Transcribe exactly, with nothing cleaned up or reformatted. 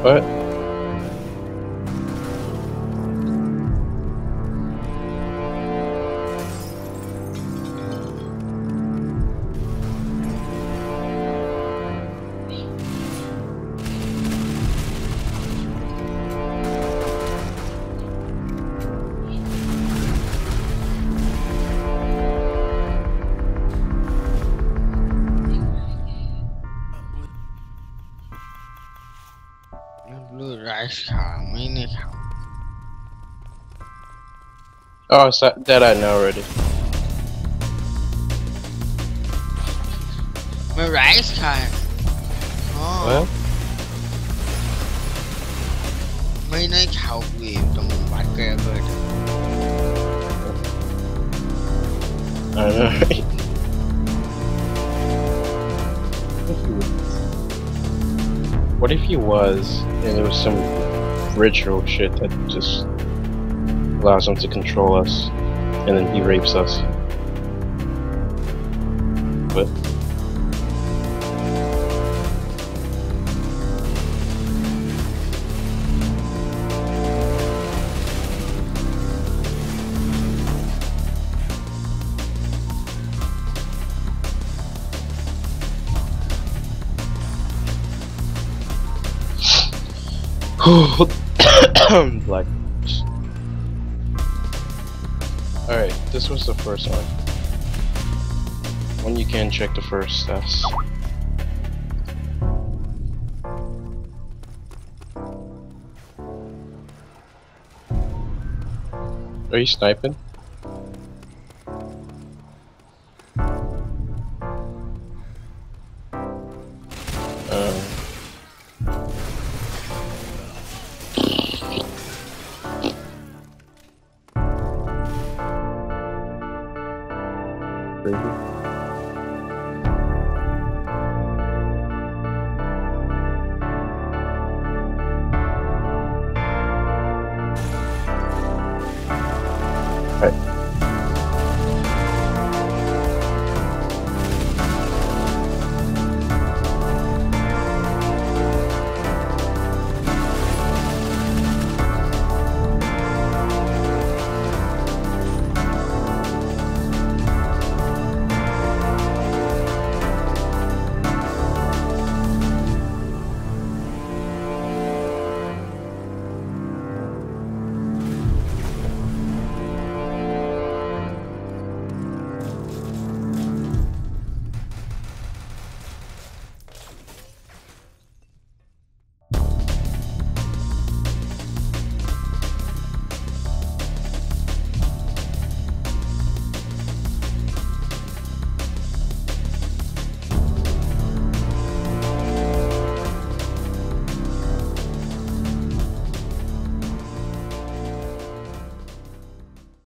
What? Blue rice car, mini car. Oh, so that I know already. My rice car. Oh. What? Mấy nơi khảo quỷ trong bát kè rồi. I know. Right? What if he was, and there was some ritual shit that just allows him to control us, and then he rapes us? What? Black. Alright, this was the first one. When you can check the first stats. Are you sniping? Uh, Right.